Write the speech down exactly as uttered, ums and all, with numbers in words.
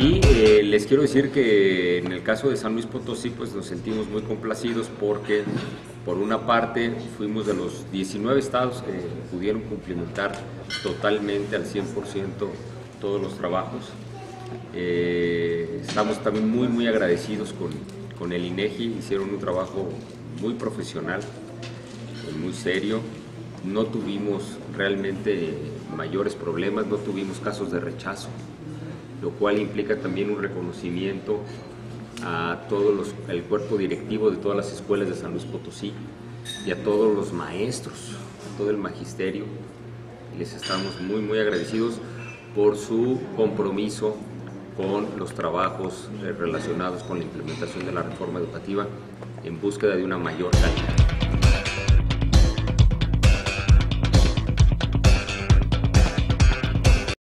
Y eh, les quiero decir que en el caso de San Luis Potosí, pues nos sentimos muy complacidos porque, por una parte, fuimos de los diecinueve estados que pudieron cumplimentar totalmente al cien por ciento todos los trabajos. Eh, estamos también muy, muy agradecidos con, con el INEGI, hicieron un trabajo muy profesional, muy serio. No tuvimos realmente mayores problemas, no tuvimos casos de rechazo, lo cual implica también un reconocimiento a todos los, el cuerpo directivo de todas las escuelas de San Luis Potosí y a todos los maestros, a todo el magisterio. Les estamos muy, muy agradecidos por su compromiso con los trabajos relacionados con la implementación de la reforma educativa en búsqueda de una mayor calidad.